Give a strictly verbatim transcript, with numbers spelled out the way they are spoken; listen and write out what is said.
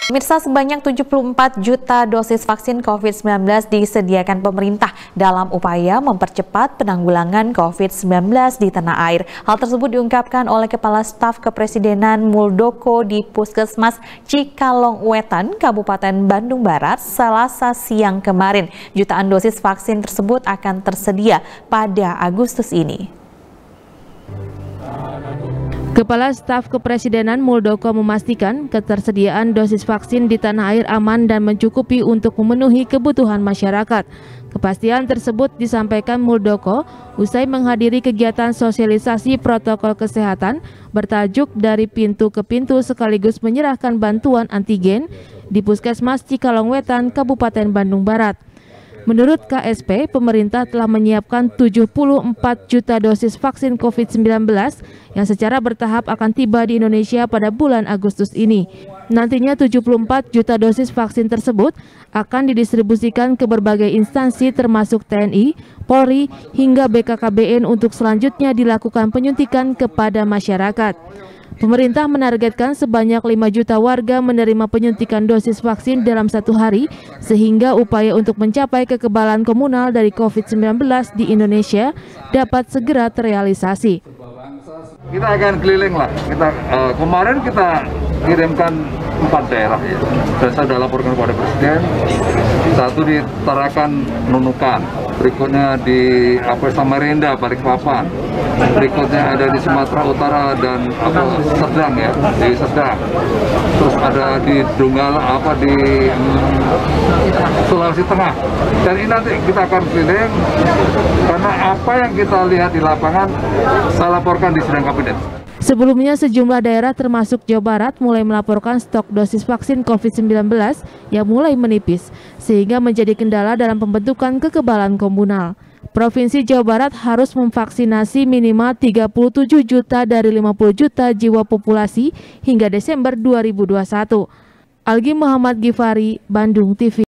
Pemirsa, sebanyak tujuh puluh empat juta dosis vaksin COVID sembilan belas disediakan pemerintah dalam upaya mempercepat penanggulangan COVID sembilan belas di tanah air. Hal tersebut diungkapkan oleh Kepala Staf Kepresidenan Muldoko di Puskesmas Cikalongwetan, Kabupaten Bandung Barat, Selasa siang kemarin. Jutaan dosis vaksin tersebut akan tersedia pada Agustus ini. Kepala Staf Kepresidenan Muldoko memastikan ketersediaan dosis vaksin di tanah air aman dan mencukupi untuk memenuhi kebutuhan masyarakat. Kepastian tersebut disampaikan Muldoko usai menghadiri kegiatan sosialisasi protokol kesehatan bertajuk Dari Pintu ke Pintu sekaligus menyerahkan bantuan antigen di Puskesmas Cikalongwetan, Kabupaten Bandung Barat. Menurut K S P, pemerintah telah menyiapkan tujuh puluh empat juta dosis vaksin COVID sembilan belas yang secara bertahap akan tiba di Indonesia pada bulan Agustus ini. Nantinya tujuh puluh empat juta dosis vaksin tersebut akan didistribusikan ke berbagai instansi termasuk T N I, Polri, hingga B K K B N untuk selanjutnya dilakukan penyuntikan kepada masyarakat. Pemerintah menargetkan sebanyak lima juta warga menerima penyuntikan dosis vaksin dalam satu hari, sehingga upaya untuk mencapai kekebalan komunal dari COVID sembilan belas di Indonesia dapat segera terrealisasi. Kita akan keliling lah. Kita uh, kemarin kita kirimkan empat daerah ya. Dan saya sudah laporkan kepada Presiden. Satu di Tarakan, Nunukan. Berikutnya di apa Samarinda, Balikpapan. Berikutnya ada di Sumatera Utara dan apa Serdang ya, di Serdang. Terus ada di Donggala apa di hmm, Sulawesi Tengah. Dan ini nanti kita akan keliling karena apa yang kita lihat di lapangan saya laporkan di sidang kabinet. Sebelumnya sejumlah daerah termasuk Jawa Barat mulai melaporkan stok dosis vaksin COVID sembilan belas yang mulai menipis sehingga menjadi kendala dalam pembentukan kekebalan komunal. Provinsi Jawa Barat harus memvaksinasi minimal tiga puluh tujuh juta dari lima puluh juta jiwa populasi hingga Desember dua ribu dua puluh satu. Algi Muhammad Gifari, Bandung T V.